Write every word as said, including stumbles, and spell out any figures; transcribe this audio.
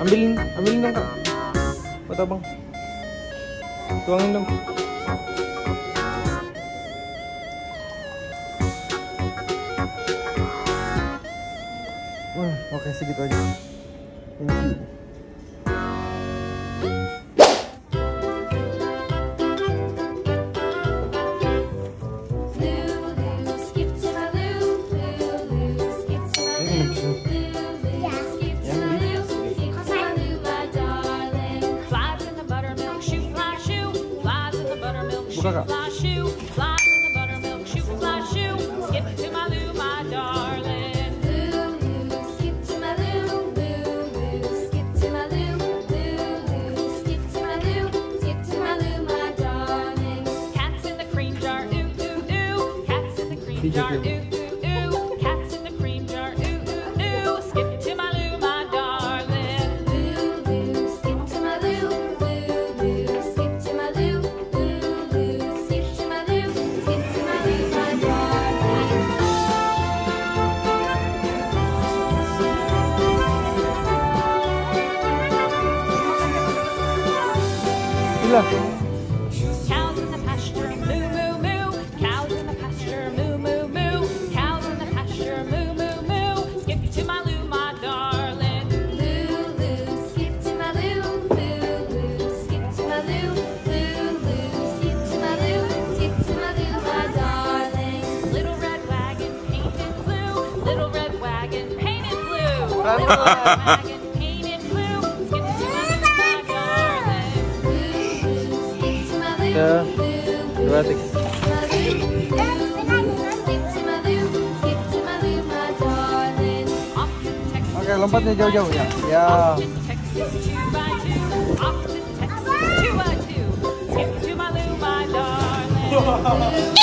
Ambilin, ambilin dong kak. Buat abang. Tuangin dong. Wah, oke segitu aja. Thank you. Buka kak. Cows in the pasture, moo moo moo. Cows in the pasture, moo moo moo. Cows in the pasture, moo moo moo. Skip to my loo, my darling. Loo loo, skip to my loo. Loo loo, skip to my loo. Loo loo, skip to my loo. Skip to my loo, my darling. Little red wagon painted blue. Little red wagon painted blue. Little red wagon. Tiga, dua, tiga. Oke, lompatnya jauh-jauh ya. Ya.